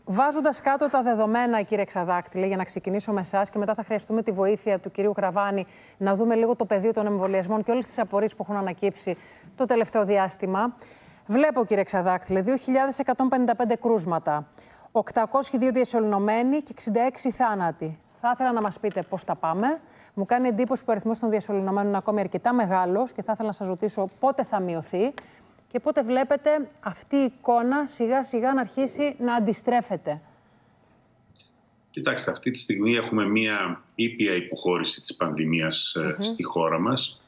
Βάζοντας κάτω τα δεδομένα, κύριε Ξαδάκτυλε, για να ξεκινήσω με εσάς και μετά θα χρειαστούμε τη βοήθεια του κυρίου Γραβάνη να δούμε λίγο το πεδίο των εμβολιασμών και όλες τις απορίες που έχουν ανακύψει το τελευταίο διάστημα. Βλέπω, κύριε Ξαδάκτυλε, 2.155 κρούσματα, 802 διασωληνωμένοι και 66 θάνατοι. Θα ήθελα να μας πείτε πώς τα πάμε. Μου κάνει εντύπωση που ο αριθμός των διασωληνωμένων είναι ακόμη αρκετά μεγάλος και θα ήθελα να σας ρωτήσω πότε θα μειωθεί και πότε βλέπετε αυτή η εικόνα σιγά σιγά να αρχίσει να αντιστρέφεται. Κοιτάξτε, αυτή τη στιγμή έχουμε μία ήπια υποχώρηση της πανδημίας στη χώρα μας,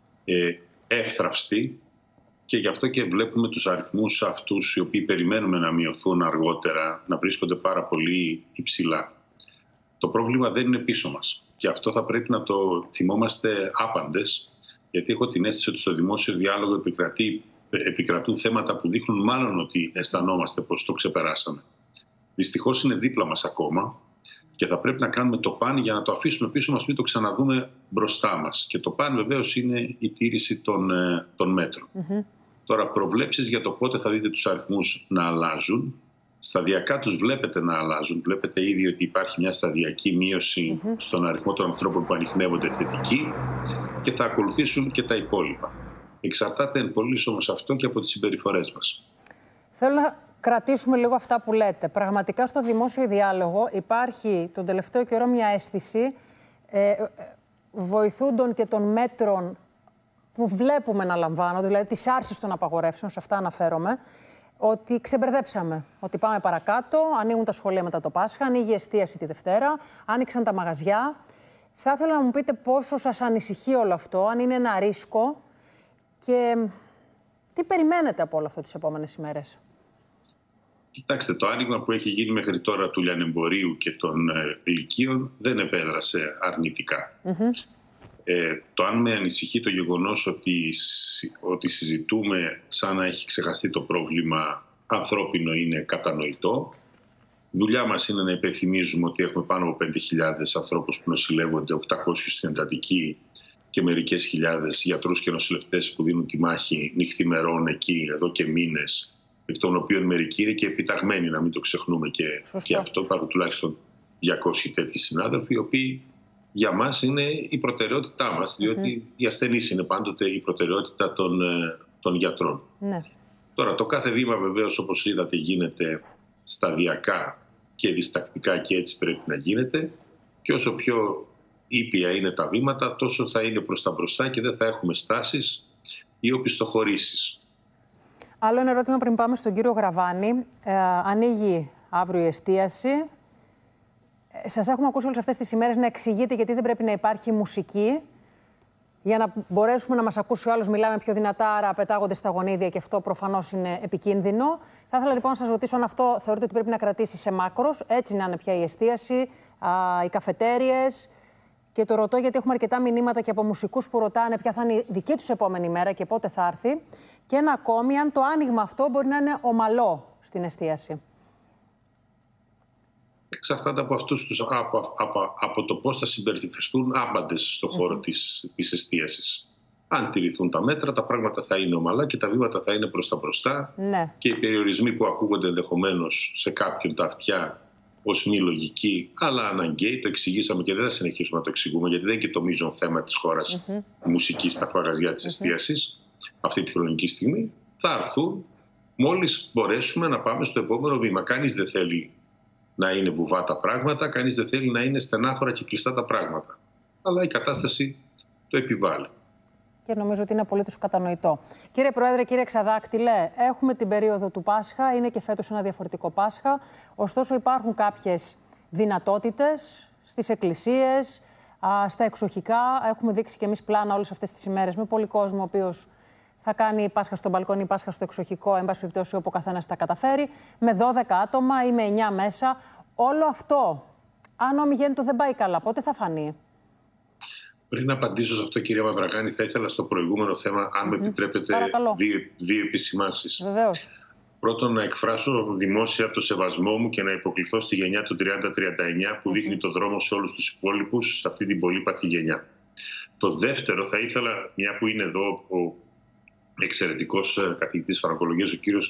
εύθραυστη, και γι' αυτό και βλέπουμε τους αριθμούς αυτούς οι οποίοι περιμένουμε να μειωθούν αργότερα, να βρίσκονται πάρα πολύ υψηλά. Το πρόβλημα δεν είναι πίσω μας και αυτό θα πρέπει να το θυμόμαστε άπαντες, γιατί έχω την αίσθηση ότι στο δημόσιο διάλογο επικρατούν θέματα που δείχνουν μάλλον ότι αισθανόμαστε πως το ξεπεράσαμε. Δυστυχώς είναι δίπλα μας ακόμα και θα πρέπει να κάνουμε το παν για να το αφήσουμε πίσω μας, μην το ξαναδούμε μπροστά μας. Και το παν βεβαίως είναι η τήρηση των μέτρων. Τώρα, προβλέψεις για το πότε θα δείτε τους αριθμούς να αλλάζουν. Σταδιακά τους βλέπετε να αλλάζουν. Βλέπετε ήδη ότι υπάρχει μια σταδιακή μείωση στον αριθμό των ανθρώπων που ανιχνεύονται θετικοί και θα ακολουθήσουν και τα υπόλοιπα. Εξαρτάται εν πολλοίς όμως αυτό και από τις συμπεριφορές μας. Θέλω να κρατήσουμε λίγο αυτά που λέτε. Πραγματικά στο δημόσιο διάλογο υπάρχει τον τελευταίο καιρό μια αίσθηση βοηθούντων και των μέτρων που βλέπουμε να λαμβάνονται, δηλαδή της άρσης των απαγορεύσεων, σε αυτά αναφέρομαι, ότι ξεμπερδέψαμε, ότι πάμε παρακάτω, ανοίγουν τα σχολεία μετά το Πάσχα, ανοίγει η εστίαση τη Δευτέρα, άνοιξαν τα μαγαζιά. Θα ήθελα να μου πείτε πόσο σας ανησυχεί όλο αυτό, αν είναι ένα ρίσκο και τι περιμένετε από όλο αυτό τις επόμενες ημέρες. Κοιτάξτε, το άνοιγμα που έχει γίνει μέχρι τώρα του λιανεμπορίου και των λυκείων δεν επέδρασε αρνητικά. Το αν με ανησυχεί το γεγονός ότι συζητούμε σαν να έχει ξεχαστεί το πρόβλημα ανθρώπινο είναι κατανοητό. Δουλειά μας είναι να υπενθυμίζουμε ότι έχουμε πάνω από 5.000 ανθρώπους που νοσηλεύονται, 800 στην εντατική και μερικές χιλιάδες γιατρούς και νοσηλευτές που δίνουν τη μάχη νυχθημερών εκεί εδώ και μήνες, εκ των οποίων μερικοί είναι και επιταγμένοι, να μην το ξεχνούμε και αυτό. Υπάρχουν τουλάχιστον 200 τέτοιοι συνάδελφοι, οι οποίοι για μας είναι η προτεραιότητά μας, διότι οι ασθενείς είναι πάντοτε η προτεραιότητα των γιατρών. Τώρα, το κάθε βήμα βεβαίως, όπως είδατε, γίνεται σταδιακά και διστακτικά και έτσι πρέπει να γίνεται. Και όσο πιο ήπια είναι τα βήματα, τόσο θα είναι προς τα μπροστά και δεν θα έχουμε στάσεις ή οπισθοχωρήσεις. Άλλο ένα ερώτημα πριν πάμε στον κύριο Γραβάνη. Ανοίγει αύριο η εστίαση. Σας έχουμε ακούσει όλες αυτές τις ημέρες να εξηγείτε γιατί δεν πρέπει να υπάρχει μουσική για να μπορέσουμε να μας ακούσει ο άλλος. Μιλάμε πιο δυνατά, άρα πετάγονται στα γονίδια και αυτό προφανώς είναι επικίνδυνο. Θα ήθελα λοιπόν να σας ρωτήσω αν αυτό θεωρείτε ότι πρέπει να κρατήσει σε μάκρος, έτσι να είναι πια η εστίαση, οι καφετέριες. Και το ρωτώ γιατί έχουμε αρκετά μηνύματα και από μουσικούς που ρωτάνε ποια θα είναι η δική τους επόμενη μέρα και πότε θα έρθει. Και ένα ακόμη, αν το άνοιγμα αυτό μπορεί να είναι ομαλό στην εστίαση. Εξαρτάται από το πώς θα συμπεριφερθούν άπαντες στον χώρο της εστίασης. Αν τηρηθούν τα μέτρα, τα πράγματα θα είναι ομαλά και τα βήματα θα είναι προς τα μπροστά. Και οι περιορισμοί που ακούγονται ενδεχομένως σε κάποιον τα αυτιά ως μη λογικοί, αλλά αναγκαίοι, το εξηγήσαμε και δεν θα συνεχίσουμε να το εξηγούμε, γιατί δεν είναι και το μείζον θέμα της χώρας μουσική στα μαγαζιά της εστίασης αυτή τη χρονική στιγμή. Θα έρθουν μόλις μπορέσουμε να πάμε στο επόμενο βήμα. Κανείς δεν θέλει να είναι βουβά τα πράγματα, κανείς δεν θέλει να είναι στενάχωρα και κλειστά τα πράγματα. Αλλά η κατάσταση το επιβάλλει. Και νομίζω ότι είναι απολύτως κατανοητό. Κύριε Πρόεδρε, κύριε Ξαδάκτυλε, έχουμε την περίοδο του Πάσχα, είναι και φέτος ένα διαφορετικό Πάσχα. Ωστόσο υπάρχουν κάποιες δυνατότητες στις εκκλησίες, στα εξοχικά. Έχουμε δείξει και εμείς πλάνα όλες αυτές τις ημέρες με πολύ κόσμο ο οποίος θα κάνει Πάσχα στο μπαλκόνι ή Πάσχα στο εξοχικό, εν πάση περιπτώσει όπου ο καθένας τα καταφέρει, με 12 άτομα ή με 9 μέσα. Όλο αυτό, αν ομιγέννητο δεν πάει καλά, πότε θα φανεί? Πριν απαντήσω σε αυτό, κυρία Μαυραγάνη, θα ήθελα στο προηγούμενο θέμα, αν με επιτρέπετε, δύο επισημάνσεις. Βεβαίως. Πρώτον, να εκφράσω δημόσια το σεβασμό μου και να υποκληθώ στη γενιά του 30-39 που δείχνει το δρόμο σε όλους τους υπόλοιπους, σε αυτή την πολύπαθη γενιά. Το δεύτερο, θα ήθελα, μια που είναι εδώ ο εξαιρετικός καθηγητής φαρμακολογίας, ο κύριος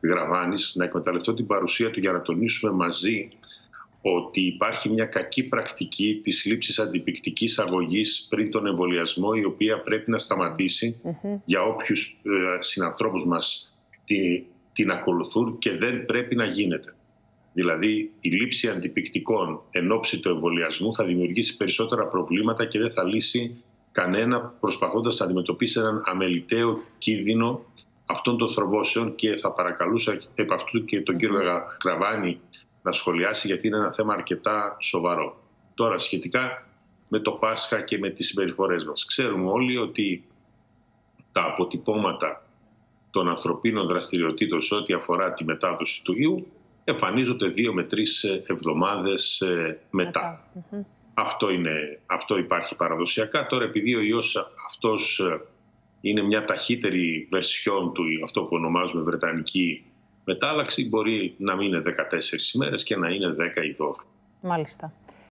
Γραβάνης, να εκμεταλλευτώ την παρουσία του για να τονίσουμε μαζί ότι υπάρχει μια κακή πρακτική της λήψης αντιπικτικής αγωγής πριν τον εμβολιασμό, η οποία πρέπει να σταματήσει για όποιους συνανθρώπους μας την ακολουθούν και δεν πρέπει να γίνεται. Δηλαδή, η λήψη αντιπικτικών εν ώψη του εμβολιασμού θα δημιουργήσει περισσότερα προβλήματα και δεν θα λύσει κανένα, προσπαθώντας να αντιμετωπίσει έναν αμεληταίο κίνδυνο αυτών των θρομβώσεων, και θα παρακαλούσα επ' αυτού και τον κύριο Γραβάνη να σχολιάσει, γιατί είναι ένα θέμα αρκετά σοβαρό. Τώρα, σχετικά με το Πάσχα και με τις συμπεριφορές μας. Ξέρουμε όλοι ότι τα αποτυπώματα των ανθρωπίνων δραστηριοτήτων σε ό,τι αφορά τη μετάδοση του ιού εμφανίζονται 2 με 3 εβδομάδες μετά. Αυτό υπάρχει παραδοσιακά. Τώρα, επειδή ο ιός αυτός είναι μια ταχύτερη βερσιόν του, αυτό που ονομάζουμε βρετανική μετάλλαξη, μπορεί να μην είναι 14 ημέρες και να είναι 10 ή 12. Μάλιστα.